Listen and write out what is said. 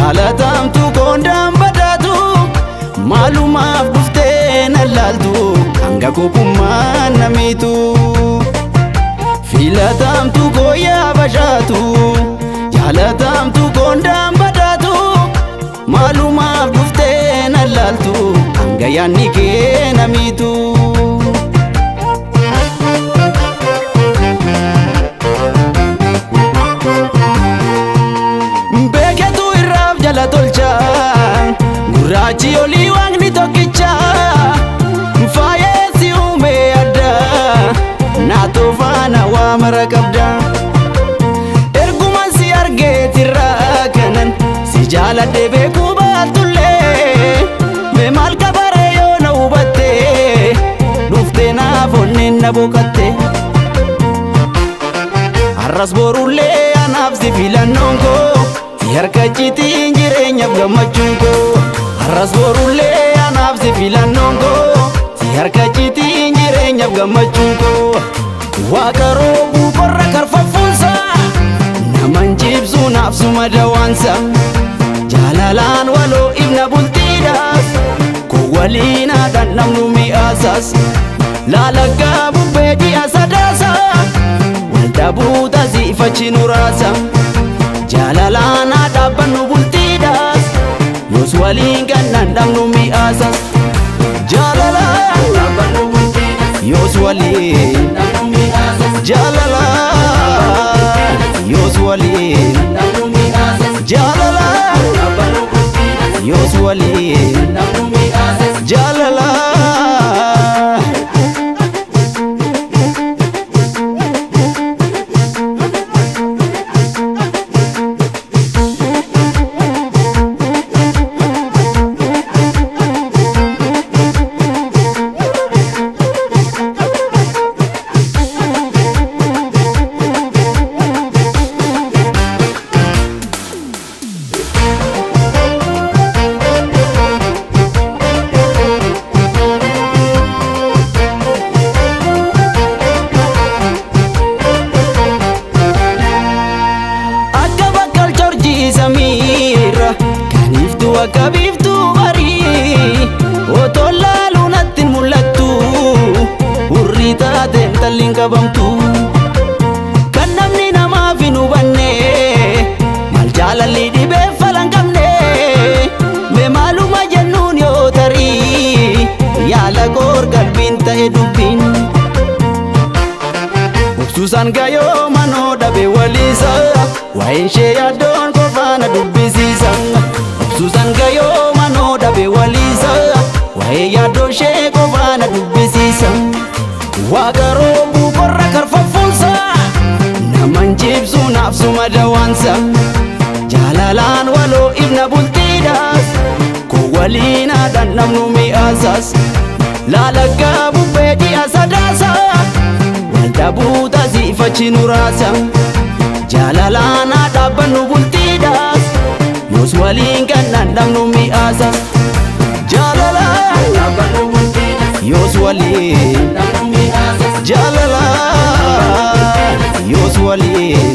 jaalatamtu koondaan badhaatu maalumaaf dhuftee na laaltu hanga kopummaan namiitu filatamtu gooyaa bashaatu jaalatamtu koondaan badhaatu maalumaaf dhuftee na laaltu hanga yaanni kee namiitu jala tolcha gurraachi olii waaqni tokkicha faayessi uume adda naatoo faana waa mara qabda erguman si argeetirraa kanan si jaaladhe beekuu baatullee mee maal kabare yoo na hubatte dhuftee naaf onneen na boqatte har'as borullee anaaf si filannoon koo harka citiin jireenyaaf gammachuun koo har'as borullee anaaf si filannoon koo si harka citiin jireenyaaf gammachuun koo waaqa roobuu qorra karfafuunsa naman jibsu naaf suma dawaansa jaalalaan waloo ibna bultiidhaas koo waliinaadhaan namnu mi'aasaas laalaggaa bubbee ji'a sadaasa waldhabuuta siifachi nuraasa jaalalana dhaabbannu bultiidhaas yoos waliin gannan dhabnu mi'aasas jaalalaan dhaabbannu bultiidhaas yoos waliin dhabnu mi'aasas jaalalaan yoos waliin dhabnu mi'aasas jaalalaan dhaabbannu bultiidhaas yoos waliin dhabnu mi'aasas jaalalaan akka biiftuu barii otoo laaluu natti hin mul'attu hurrii taateen talliin qabamtu kan namni namaaf hin hubanne maal jaalalli dhibee falan qabne mee maaluma jennuun yoo tarii yaala goor qalbiin ta'e dubbiin obsuusan gayoo manoo dhabe waliisa waa'een ishee yaaddoon qofaana dubbisiisa Susan gayo mano dhabe waliisa waa'ee yaaddoo ishee qofaana dubbisiisa waaqa roobuu qorra karfafuunsa naman jibsu naaf suma dawaansa jaalalaan waloo ibna bultiidhaas koo waliinaadhaan namnu mi'aasaas laalaggaa bubbee ji'a sadaasa waldhabuuta siifachi nuraasa jaalalaan dhaabbannu bultiidhaas yoos waliin gannan dhabnu mi'aasas jaalalaan dhaabbannu bultiidhaas yoos waliin dhabnu mi'aasas jaalalaan yoos waliin